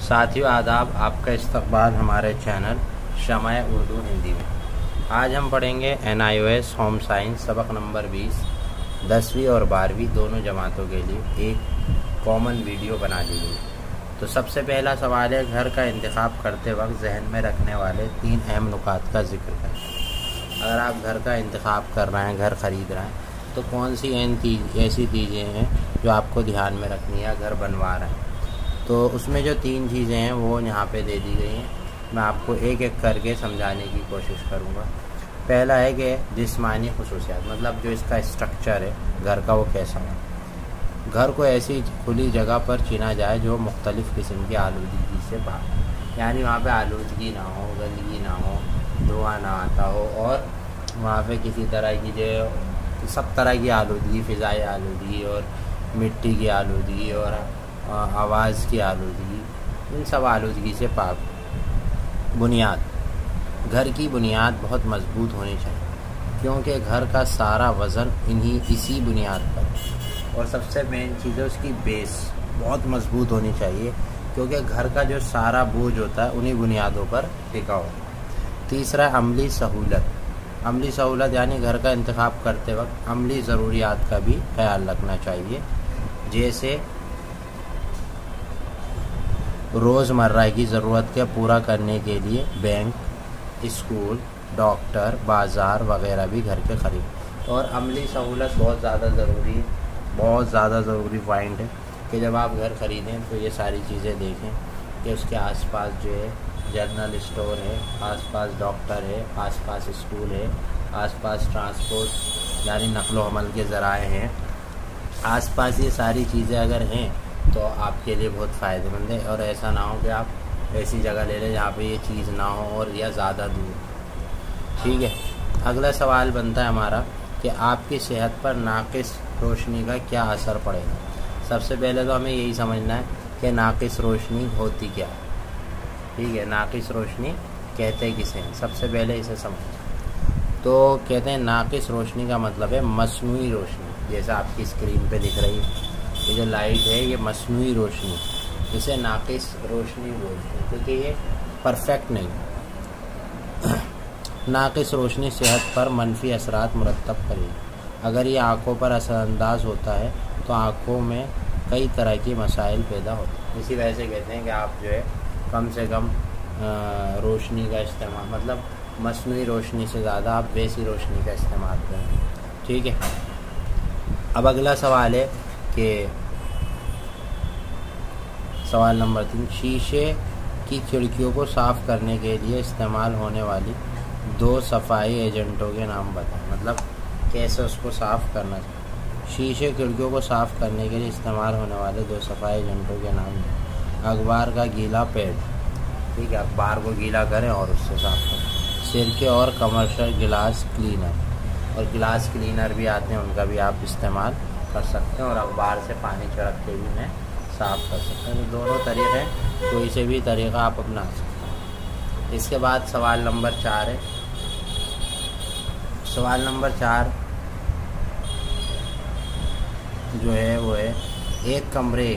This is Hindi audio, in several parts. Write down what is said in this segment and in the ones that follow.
साथियों आदाब, आपका इस्तकबाल हमारे चैनल शमाए उर्दू हिंदी में। आज हम पढ़ेंगे NIOS होम साइंस सबक नंबर 20। 10वीं और 12वीं दोनों जमातों के लिए एक कॉमन वीडियो बना ली गई। तो सबसे पहला सवाल है, घर का इंतखाब करते वक्त जहन में रखने वाले 3 अहम नुकात का जिक्र करें। अगर आप घर का इंतखाब कर रहे हैं, घर ख़रीद रहे हैं, तो कौन सी ऐसी चीज़ें हैं जो आपको ध्यान में रखनी है घर बनवा रहे हैं। तो उसमें जो 3 चीज़ें हैं वो यहाँ पे दे दी गई हैं। मैं आपको एक एक करके समझाने की कोशिश करूँगा। पहला है कि जिस्मानी खुसूसियात, मतलब जो इसका स्ट्रक्चर है घर का वो कैसा हो। घर को ऐसी खुली जगह पर चुना जाए जो मुख्तलिफ़ किस्म की आलूदगी से बाहर, यानी वहाँ पे आलूदगी ना हो, गंदगी ना हो, धुआं ना आता हो, और वहाँ पे किसी तरह की जो सब तरह की आलूदगी, फ़िज़ाई आलूदगी और मिट्टी की आलूदगी और आवाज़ की आलूदगी, इन सब आलूदगी से पाक। बुनियाद, घर की बुनियाद बहुत मजबूत होनी चाहिए, क्योंकि घर का सारा वज़न इसी बुनियाद पर। और सबसे मेन चीज़ है उसकी बेस बहुत मजबूत होनी चाहिए, क्योंकि घर का जो सारा बोझ होता है उन्हीं बुनियादों पर टिका हो। तीसरा, अमली सहूलत। अमली सहूलत यानी घर का इंतखाब करते वक्त अमली ज़रूरियात का भी ख्याल रखना चाहिए, जैसे रोज़मर्रा की ज़रूरत के पूरा करने के लिए बैंक, स्कूल, डॉक्टर, बाज़ार वगैरह भी घर के ख़रीद। और अमली सहूलत बहुत ज़्यादा ज़रूरी पॉइंट है कि जब आप घर ख़रीदें तो ये सारी चीज़ें देखें कि उसके आसपास जो है जनरल स्टोर है, आसपास डॉक्टर है, आसपास स्कूल है, आसपास ट्रांसपोर्ट यानी नक़्लो हमल के ज़राए हैं, आसपास ये सारी चीज़ें अगर हैं तो आपके लिए बहुत फ़ायदेमंद है। और ऐसा ना हो कि आप ऐसी जगह ले लें जहाँ पे ये चीज़ ना हो और या ज़्यादा दूर। ठीक है, अगला सवाल बनता है हमारा कि आपकी सेहत पर नाक़िस रोशनी का क्या असर पड़ेगा। सबसे पहले तो हमें यही समझना है कि नाक़िस रोशनी होती क्या है। ठीक है, नाक़िस रोशनी कहते किसे हैं, सबसे पहले इसे समझें। तो कहते हैं नाक़िस रोशनी का मतलब है मसनूई रोशनी। जैसा आपकी स्क्रीन पे दिख रही है, ये जो लाइट है ये मसनूई रोशनी, इसे नाक़िस रोशनी बोलते हैं, क्योंकि ये परफेक्ट नहीं। नाक़िस रोशनी सेहत पर मनफी असरात मुरतब करेगी। अगर ये आँखों पर असरअंदाज होता है तो आँखों में कई तरह की मसाइल पैदा होते हैं। इसी वजह से कहते हैं कि आप जो है कम से कम रोशनी का इस्तेमाल, मतलब मसनूई रोशनी से ज़्यादा आप वैसी रोशनी का इस्तेमाल करें। ठीक है, अब अगला सवाल है कि सवाल नंबर 3, शीशे की खिड़कियों को साफ़ करने के लिए इस्तेमाल होने वाली 2 सफाई एजेंटों के नाम बताएं। मतलब कैसे उसको साफ़ करना चाहिए। शीशे खिड़कियों को साफ़ करने के लिए इस्तेमाल होने वाले 2 सफाई एजेंटों के नाम हैं। अखबार का गीला पैड, ठीक है, अखबार को गीला करें और उससे साफ़ करें। सिरके और कमर्शियल गिलास क्लीनर, और गिलास क्लीनर भी आते हैं, उनका भी आप इस्तेमाल कर सकते हैं। और अखबार से पानी छिड़क के भी उन्हें साफ़ कर सकते हैं। तो दोनों तरीक़े हैं, कोई से भी तरीक़ा आप अपना सकते हैं। इसके बाद सवाल नंबर 4 है। सवाल नंबर 4 जो है वो है, एक कमरे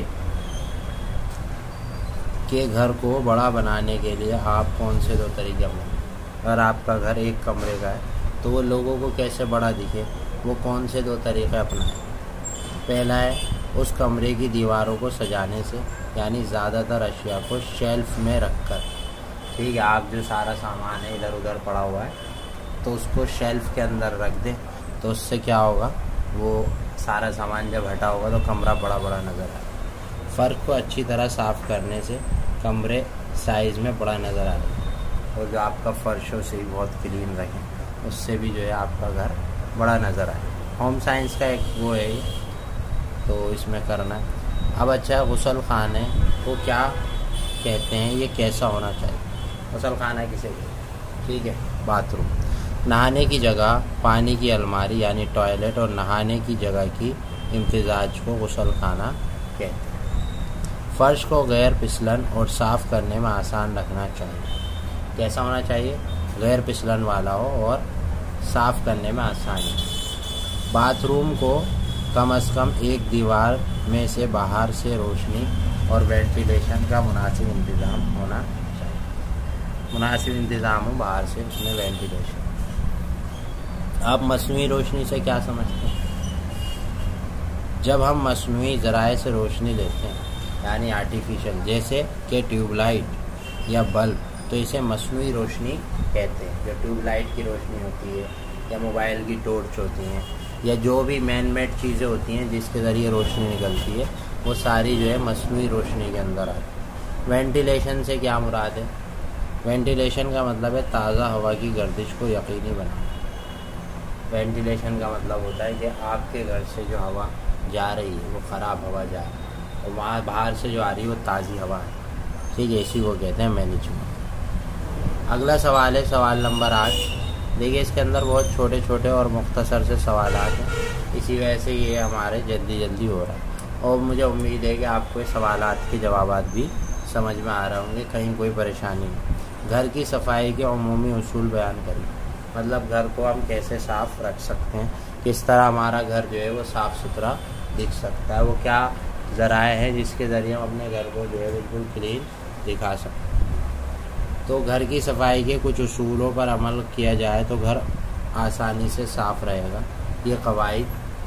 के घर को बड़ा बनाने के लिए आप कौन से 2 तरीके अपनाएं। अगर आपका घर एक कमरे का है तो वो लोगों को कैसे बड़ा दिखे, वो कौन से 2 तरीक़े अपनाएं। पहला है उस कमरे की दीवारों को सजाने से, यानी ज़्यादातर अशिया को शेल्फ में रखकर। ठीक है, आप जो सारा सामान है इधर उधर पड़ा हुआ है तो उसको शेल्फ के अंदर रख दें, तो उससे क्या होगा, वो सारा सामान जब हटा होगा तो कमरा बड़ा बड़ा नज़र आएगा। फ़र्क को अच्छी तरह साफ़ करने से कमरे साइज़ में बड़ा नज़र आएगा। और जो आपका फ़र्श हो से भी बहुत क्लीन रखें, उससे भी जो है आपका घर बड़ा नज़र आए। होम साइंस का एक वो है, तो इसमें करना है। अब अच्छा, गुसल खाने को क्या कहते हैं, ये कैसा होना चाहिए। गुसल खाना किसे कहते हैं। ठीक है, बाथरूम, नहाने की जगह, पानी की अलमारी यानी टॉयलेट और नहाने की जगह की इम्तिजाज को गुसल खाना कहते हैं। फ़र्श को गैर फिसलन और साफ़ करने में आसान रखना चाहिए। कैसा होना चाहिए, गैर फिसलन वाला हो और साफ़ करने में आसानी। बाथरूम को कम से कम एक दीवार में से बाहर से रोशनी और वेंटिलेशन का मुनासिब इंतज़ाम होना चाहिए। मुनासिब इंतज़ाम हो बाहर से उसमें वेंटिलेशन। आप मस्नूई रोशनी से क्या समझते हैं? जब हम मस्नूई ज़राए से रोशनी लेते हैं यानी आर्टिफिशियल, जैसे कि ट्यूबलाइट या बल्ब, तो इसे मस्नूई रोशनी कहते हैं। जो ट्यूबलाइट की रोशनी होती है या मोबाइल की टॉर्च होती हैं या जो भी मैन मेड चीज़ें होती हैं जिसके ज़रिए रोशनी निकलती है, वो सारी जो है मस्नूई रोशनी के अंदर आती है। वेंटिलेशन से क्या मुराद है? वेंटिलेशन का मतलब है ताज़ा हवा की गर्दिश को यकीनी बनाना। वेंटिलेशन का मतलब होता है कि आपके घर से जो हवा जा रही है वो ख़राब हवा जा रही है और वहाँ बाहर से जो आ रही है वो ताज़ी हवा है, ठीक है, इसी को कहते हैं मैनेजमेंट। अगला सवाल है सवाल नंबर 8। देखिए इसके अंदर बहुत छोटे छोटे और मुख्तसर से सवाल हैं, इसी वजह से ये हमारे जल्दी हो रहा है और मुझे उम्मीद है कि आपको ये सवालात के जवाब भी समझ में आ रहे होंगे, कहीं कोई परेशानी नहीं। घर की सफाई के अमूमी उसूल बयान करिए, मतलब घर को हम कैसे साफ़ रख सकते हैं, किस तरह हमारा घर जो है वो साफ़ सुथरा दिख सकता है, वो क्या ज़राए हैं जिसके ज़रिए हम अपने घर को जो है बिल्कुल क्लीन दिखा सकते हैं। तो घर की सफाई के कुछ उसूलों पर अमल किया जाए तो घर आसानी से साफ़ रहेगा। ये कवाइद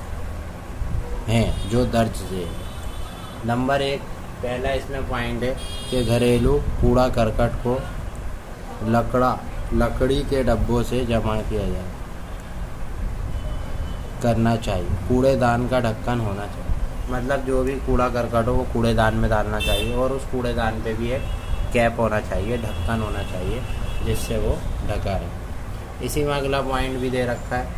हैं जो दर्ज है। नंबर 1, पहला इसमें पॉइंट है कि घरेलू कूड़ा करकट को लकड़ी के डब्बों से जमा किया जाए करना चाहिए। कूड़ेदान का ढक्कन होना चाहिए, मतलब जो भी कूड़ा करकट हो वो कूड़ेदान में डालना चाहिए और उस कूड़ेदान पे भी एक कैप होना चाहिए, ढक्कन होना चाहिए जिससे वो ढका रहे। इसी में अगला पॉइंट भी दे रखा है,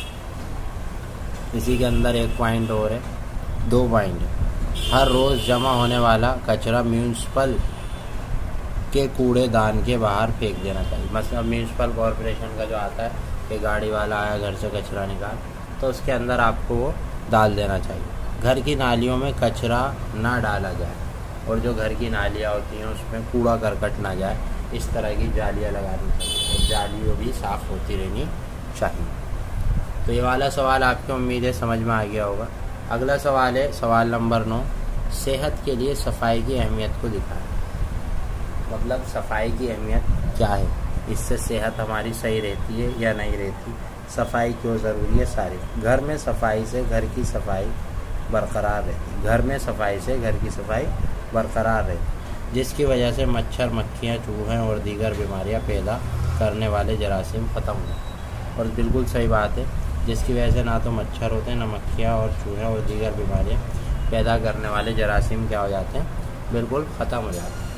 इसी के अंदर एक पॉइंट और है, 2 पॉइंट है। हर रोज़ जमा होने वाला कचरा म्यूनसिपल के कूड़ेदान के बाहर फेंक देना चाहिए। मतलब म्यूनसिपल कॉरपोरेशन का जो आता है कि गाड़ी वाला आया घर से कचरा निकाल, तो उसके अंदर आपको वो डाल देना चाहिए। घर की नालियों में कचरा ना डाला जाए और जो घर की नालियाँ होती हैं उसमें कूड़ा करकट ना जाए, इस तरह की जालियाँ लगानी चाहिए और जालियाँ भी साफ़ होती रहनी चाहिए। तो ये वाला सवाल आपकी उम्मीद है समझ में आ गया होगा। अगला सवाल है सवाल नंबर 9। सेहत के लिए सफाई की अहमियत को दिखाएं। मतलब सफाई की अहमियत क्या है, इससे सेहत हमारी सही रहती है या नहीं रहती, सफाई क्यों ज़रूरी है, सारी। घर में सफाई से घर की सफाई बरकरार रहती, घर में सफाई से घर की सफाई बरकरार रहती, जिसकी वजह से मच्छर, मक्खियाँ, चूहे और दीगर बीमारियाँ पैदा करने वाले जरासीम ख़त्म हो। और बिल्कुल सही बात है, जिसकी वजह से ना तो मच्छर होते हैं, ना मक्खियाँ और चूहे और दीगर बीमारियाँ पैदा करने वाले जरासीम क्या हो जाते हैं, बिल्कुल ख़त्म हो जाते हैं।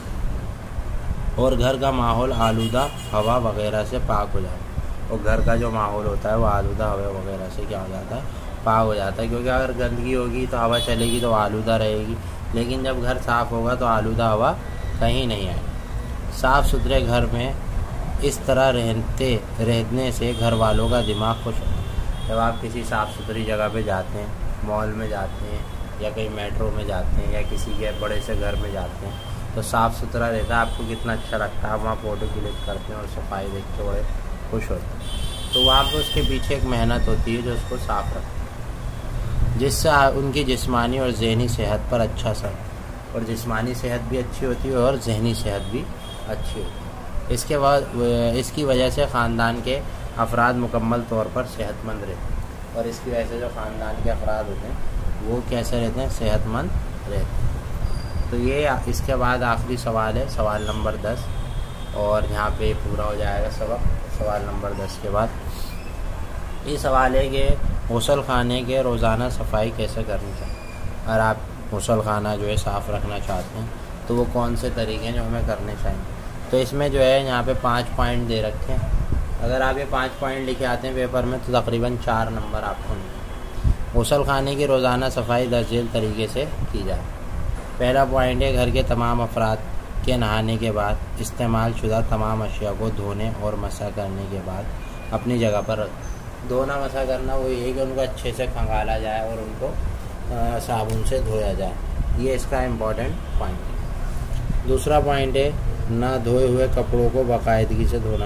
और घर का माहौल आलूदा हवा वगैरह से पाक हो जाता है। और घर का जो माहौल होता है वो आलूदा हवा वगैरह से क्या हो जाता है, पाक हो जाता है। क्योंकि अगर गंदगी होगी तो हवा चलेगी तो आलूदा रहेगी, लेकिन जब घर साफ़ होगा तो आलूदा हवा कहीं नहीं आएगी। साफ़ सुथरे घर में इस तरह रहने से घर वालों का दिमाग खुश होता है। जब आप किसी साफ़ सुथरी जगह पे जाते हैं, मॉल में जाते हैं या कहीं मेट्रो में जाते हैं या किसी के बड़े से घर में जाते हैं, तो साफ़ सुथरा रहता है, आपको कितना अच्छा लगता है। आप वहाँ फ़ोटो क्लिक करते हैं और सफाई देख के बड़े खुश होते हैं। तो वहाँ पर उसके पीछे एक मेहनत होती है जो उसको साफ़ रखती है, जिससे उनकी जिस्मानी और ज़हनी सेहत पर अच्छा असर, और जिस्मानी सेहत भी अच्छी होती है और ज़हनी सेहत भी अच्छी होती है। इसके बाद इसकी वजह से ख़ानदान के अफराद मुकम्मल तौर पर सेहतमंद रहते हैं, और इसकी वजह से जो ख़ानदान के अफराद होते हैं वो कैसे रहते हैं, सेहतमंद रहते हैं। तो ये इसके बाद आखिरी सवाल है सवाल नंबर 10, और यहाँ पे पूरा हो जाएगा सबक। सवाल नंबर 10 के बाद ये सवाल है कि गुसल खाने के रोज़ाना सफाई कैसे करनी चाहिए। अगर आप गुसल खाना जो है साफ़ रखना चाहते हैं तो वो कौन से तरीके हैं जो हमें करने चाहिए। तो इसमें जो है यहाँ पे 5 पॉइंट दे रखे हैं। अगर आप ये 5 पॉइंट लिखे आते हैं पेपर में तो तकरीबन 4 नंबर आपको मिलेंगे। गुसल खाने की रोज़ाना सफाई दर्जेल तरीके से की जाए। पहला पॉइंट है घर के तमाम अफराद के नहाने के बाद इस्तेमाल शुदा तमाम अशिया को धोने और मसा करने के बाद अपनी जगह पर रख। धोना मसा करना वो ये है कि उनको अच्छे से खंगाला जाए और उनको साबुन से धोया जाए, ये इसका इम्पोर्टेंट पॉइंट है। दूसरा पॉइंट है ना धोए हुए कपड़ों को बाकायदगी से धोना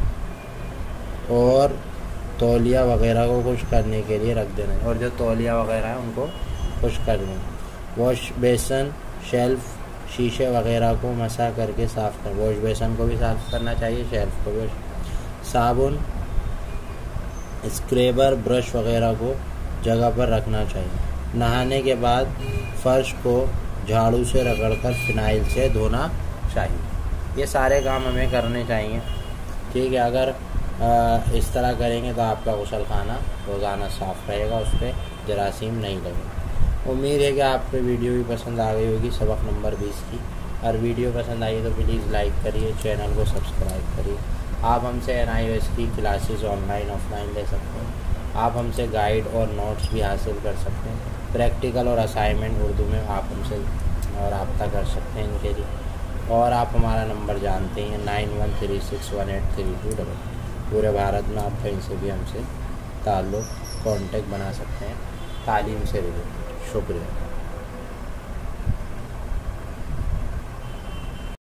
चाहिए और तौलिया वगैरह को खुश करने के लिए रख देना, और जो तौलिया वगैरह है उनको खुश कर देना। वॉश बेसन शेल्फ शीशे वगैरह को मसा करके साफ़ कर, वॉश बेसन को भी साफ़ करना चाहिए, शेल्फ को भी। साबुन, स्क्रैबर, ब्रश वगैरह को जगह पर रखना चाहिए। नहाने के बाद फर्श को झाड़ू से रगड़कर फिनाइल से धोना चाहिए। ये सारे काम हमें करने चाहिए, ठीक है। अगर इस तरह करेंगे तो आपका गुसलखाना रोज़ाना साफ़ रहेगा, उस पर जरासीम नहीं लगेगा। उम्मीद है कि आपको वीडियो भी पसंद आ गई होगी, सबक नंबर 20 की। और वीडियो पसंद आई तो प्लीज़ लाइक करिए, चैनल को सब्सक्राइब करिए। आप हमसे NIOS की क्लासेस ऑनलाइन ऑफलाइन ले सकते हैं। आप हमसे गाइड और नोट्स भी हासिल कर सकते हैं। प्रैक्टिकल और असाइनमेंट उर्दू में आप हमसे रब्ता कर सकते हैं इनके लिए। और आप हमारा नंबर जानते हैं 9136183222। पूरे भारत में आप कहीं से भी हमसे ताल्लुक़ कांटेक्ट बना सकते हैं तालीम से रिलेटेड। शुक्रिया।